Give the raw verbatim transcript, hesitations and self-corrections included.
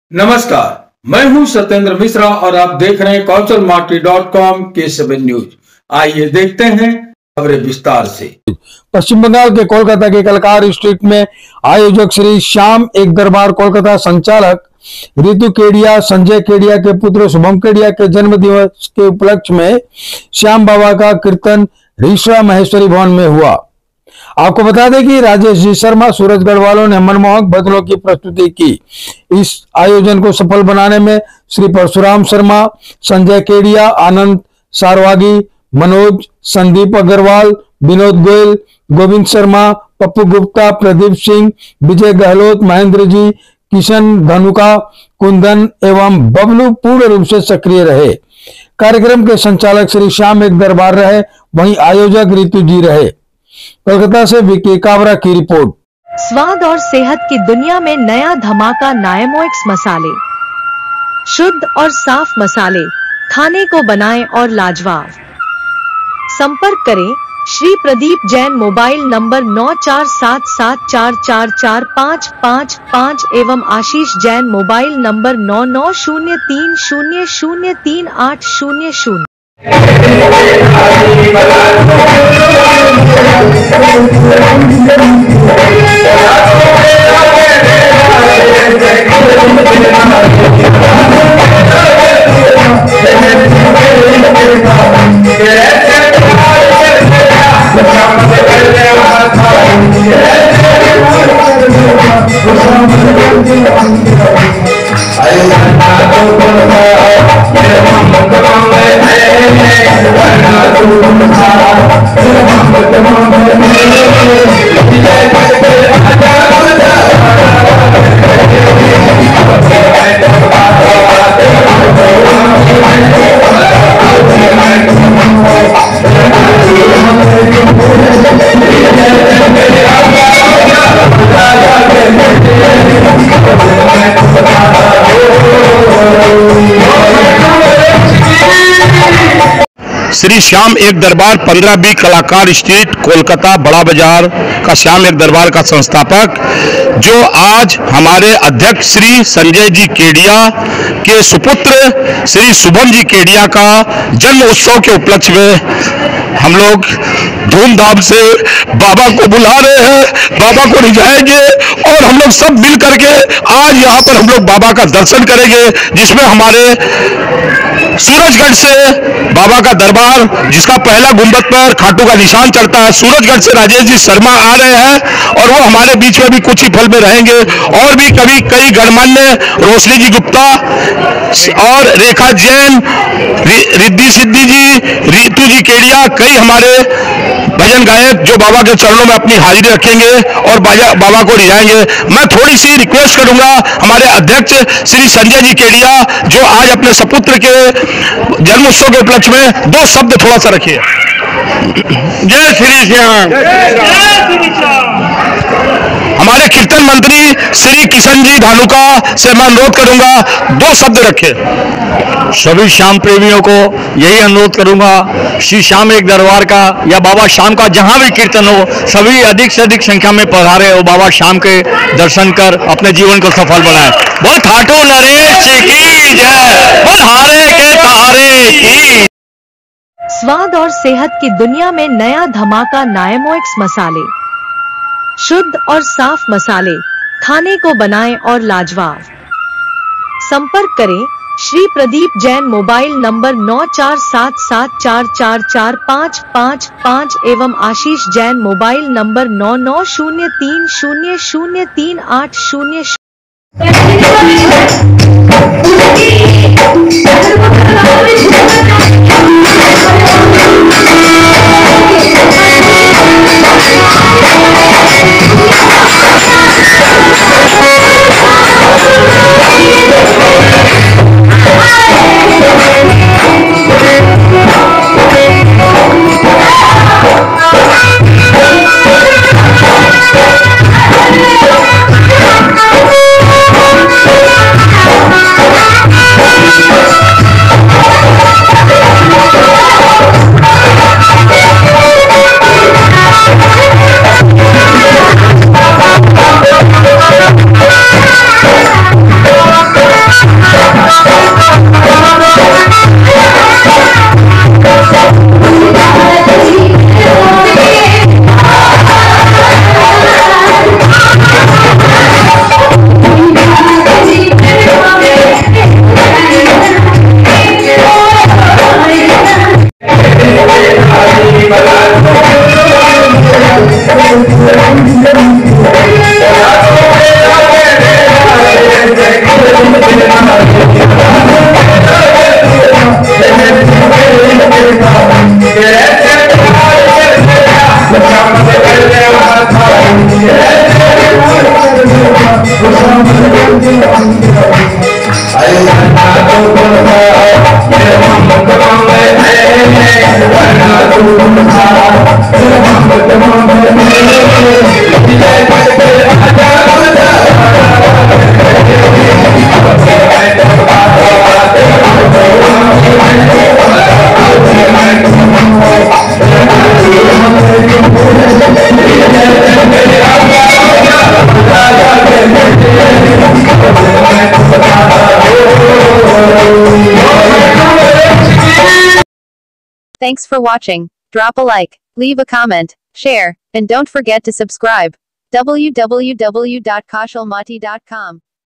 नमस्कार, मैं हूं सत्येंद्र मिश्रा और आप देख रहे हैं कौशल मार्टी डॉट कॉम के सेवन न्यूज। आइए देखते हैं खबरें विस्तार से। पश्चिम बंगाल के कोलकाता के कलकार स्ट्रीट में आयोजक श्री श्याम एक दरबार कोलकाता संचालक रितु केडिया संजय केडिया के पुत्र शुभम केडिया के जन्म दिवस के उपलक्ष्य में श्याम बाबा का कीर्तन रीसरा महेश्वरी भवन में हुआ। आपको बता दें कि राजेश जी शर्मा सूरजगढ़ वालों ने मनमोहक भजनों की प्रस्तुति की। इस आयोजन को सफल बनाने में श्री परशुराम शर्मा, संजय केडिया, आनंद सारवागी, मनोज, संदीप अग्रवाल, विनोद गोयल, गोविंद शर्मा, पप्पू गुप्ता, प्रदीप सिंह, विजय गहलोत, महेंद्र जी, किशन धनुका, कुंदन एवं बबलू पूर्ण रूप से सक्रिय रहे। कार्यक्रम के संचालक श्री श्याम एक दरबार रहे, वहीं आयोजक रितु जी रहे। कोलकाता से विकी कावरा की रिपोर्ट। स्वाद और सेहत की दुनिया में नया धमाका नायमोएक्स मसाले। शुद्ध और साफ मसाले खाने को बनाएं और लाजवाब। संपर्क करें श्री प्रदीप जैन मोबाइल नंबर नौ चार सात सात चार चार चार पाँच पाँच पाँच एवं आशीष जैन मोबाइल नंबर नौ नौ शून्य तीन शून्य शून्य तीन आठ शून्य शून्य। श्री श्याम एक दरबार पंद्रह बी कलाकार स्ट्रीट कोलकाता बड़ा बाजार का श्याम एक दरबार का संस्थापक जो आज हमारे अध्यक्ष श्री संजय जी केडिया के सुपुत्र श्री शुभम जी केडिया का जन्म उत्सव के उपलक्ष्य में हम लोग धूमधाम से बाबा को बुला रहे हैं, बाबा को रिझाएंगे और हम लोग सब मिल करके आज यहाँ पर हम लोग बाबा का दर्शन करेंगे, जिसमें हमारे सूरजगढ़ से बाबा का दरबार जिसका पहला गुंबद पर खाटू का निशान चढ़ता है, सूरजगढ़ से राजेश जी शर्मा आ रहे हैं और वो हमारे बीच में भी कुछ ही पल में रहेंगे। और भी कभी कई गणमान्य रोशनी जी गुप्ता और रेखा जैन, रिद्धि सिद्धि जी, रितु जी केडिया, कई हमारे भजन गायक जो बाबा के चरणों में अपनी हाजिरी रखेंगे और बाबा को रिझाएंगे। मैं थोड़ी सी रिक्वेस्ट करूंगा हमारे अध्यक्ष श्री संजय जी केडिया जो आज अपने सपुत्र के जन्मोत्सव के उपलक्ष्य में दो शब्द थोड़ा सा रखिए। जय श्री श्याम। हमारे कीर्तन मंत्री श्री किशन जी धानुका से मैं अनुरोध करूंगा दो शब्द रखे। सभी श्याम प्रेमियों को यही अनुरोध करूंगा, श्री श्याम एक दरबार का या बाबा श्याम का जहां भी कीर्तन हो, सभी अधिक से अधिक संख्या में पधारे और बाबा श्याम के दर्शन कर अपने जीवन को सफल बनाए। बोल खाटू नरेश की जय, बोल हारे के तारे की। स्वाद और सेहत की दुनिया में नया धमाका नायमोएक्स मसाले। शुद्ध और साफ मसाले खाने को बनाएं और लाजवाब। संपर्क करें श्री प्रदीप जैन मोबाइल नंबर नौ चार सात सात चार चार चार पाँच पाँच पाँच एवं आशीष जैन मोबाइल नंबर नौ नौ शून्य तीन शून्य शून्य तीन आठ शून्य शून्य। Thanks for watching. Drop a like, leave a comment, share, and don't forget to subscribe. w w w dot kaushal mati dot com